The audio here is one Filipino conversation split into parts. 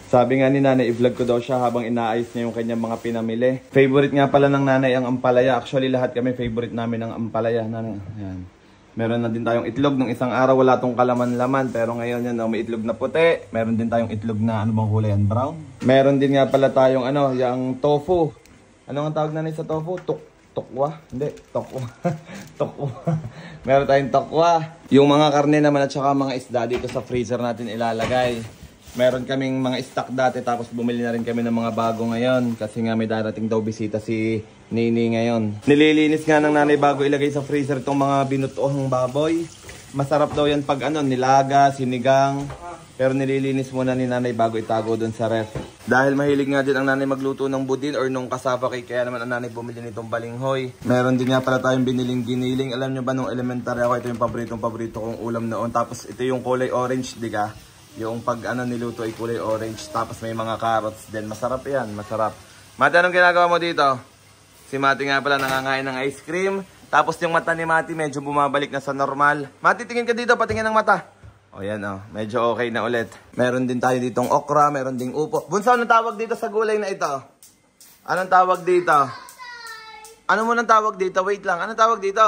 Sabi nga ni nanay, i-vlog ko daw siya habang inaayos niya yung kanyang mga pinamili. Favorite nga pala ng nanay ang ampalaya. Actually, lahat kami favorite namin ang ampalaya. Nanay, ayan. Meron na din tayong itlog. Nung isang araw, wala tong kalaman-laman. Pero ngayon, yan, may itlog na puti. Meron din tayong itlog na, ano bang kulay yan? Brown? Meron din nga pala tayong, yung tofu. Ano ang tawag nanay sa tofu? Tokwa? Hindi, tokwa. Tokwa. Meron tayong tokwa. Yung mga karne naman at saka mga isda dito sa freezer natin ilalagay. Meron kaming mga stock dati tapos bumili na rin kami ng mga bago ngayon kasi nga may darating daw bisita si Nini ngayon. Nililinis nga ng nanay bago ilagay sa freezer itong mga binutuhang baboy. Masarap daw yan pag nilaga, sinigang. Pero nililinis muna ni nanay bago itago doon sa ref. Dahil mahilig nga din ang nanay magluto ng budin or nung kasapa cake, kaya naman ang nanay bumili nitong balinghoy. Meron din nga pala tayong biniling giniling. Alam nyo ba nung elementary ako, ito yung paborito kong ulam noon. Tapos ito yung kulay orange, diga? Yung pag niluto ay kulay orange. Tapos may mga carrots din. Masarap yan, masarap. Mati, anong ginagawa mo dito? Si Mati nga pala nangangain ng ice cream. Tapos yung mata ni Mati medyo bumabalik na sa normal. Mati, tingin ka dito, patingin ng mata. O yan medyo okay na ulit. Meron din tayo ditong okra, meron ding upo. Bunso, anong tawag dito sa gulay na ito? Anong tawag dito? Ano mo nang tawag dito? Wait lang, anong tawag dito?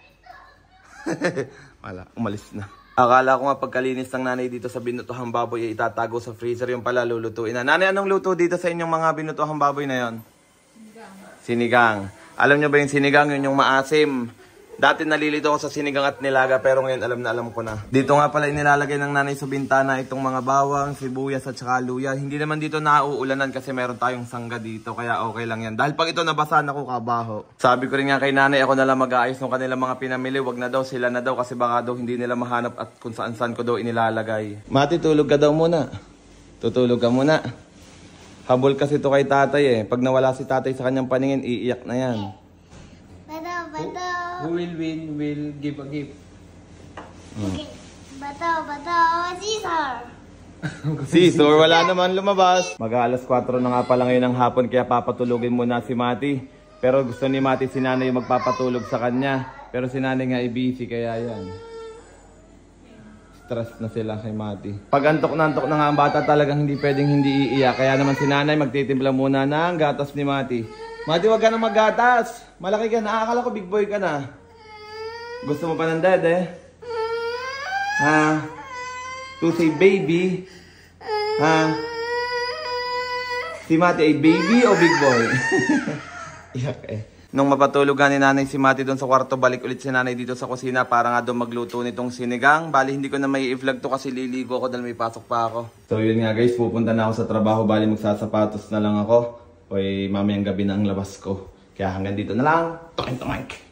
Wala, umalis na. Akala ko nga pagkalinis ng nanay dito sa binutuhang baboy ay itatago sa freezer, yung pala lulutuin na. Nanay, anong luto dito sa inyong mga binutuhang baboy na yon? Sinigang. Alam nyo ba yung sinigang, yun yung maasim? Dati nalilito ako sa sinigang at nilaga pero ngayon alam ko na. Dito nga pala inilalagay ng nanay sa bintana itong mga bawang, sibuyas at saka luya. Hindi naman dito nauulanan kasi meron tayong sangga dito kaya okay lang yan. Dahil pag ito nabasa na ko kabaho. Sabi ko rin nga kay nanay ako na lang mag-aayos ng kanilang mga pinamili. Wag na daw, sila na daw kasi baka daw hindi nila mahanap at kung saan ko daw inilalagay. Mati, tulog ka daw muna. Tutulog ka muna. Habol kasi ito kay tatay Pag nawala si tatay sa kanyang paningin, iiyak na yan. Who will win will give a gift. Okay. Bato, scissor. Scissor, wala naman lumabas. Mag-aalas 4 na nga pala ngayon ng hapon kaya papatulogin muna si Mati. Pero gusto ni Mati si nanay yung magpapatulog sa kanya. Pero si nanay nga busy kaya yan. Stress na sila kay Mati. Pag antok na nga ang bata talagang hindi pwedeng hindi iiyak. Kaya naman si nanay magtitimpla muna ng gatas ni Mati. Mati, wag ka na maggatas. Malaki ka na. Akala ko big boy ka na. Gusto mo pa ng dad Ha? To say baby? Ha? Si Mati ay baby o big boy? Iyak Nung mapatulugan ni nanay si Mati doon sa kwarto, balik ulit si nanay dito sa kusina para nga doon magluto nitong sinigang. Bali, hindi ko na may i-vlog to kasi liligo ako dahil may pasok pa ako. So yun nga guys, pupunta na ako sa trabaho. Bali, magsasapatos na lang ako. Oy, mamayang gabi na ang labas ko. Kaya hanggang dito na lang. Tokin to Mike.